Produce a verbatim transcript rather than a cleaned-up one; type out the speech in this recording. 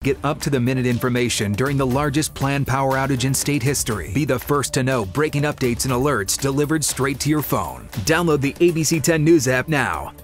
Get up-to-the-minute information during the largest planned power outage in state history. Be the first to know breaking updates and alerts delivered straight to your phone. Download the A B C ten News app now.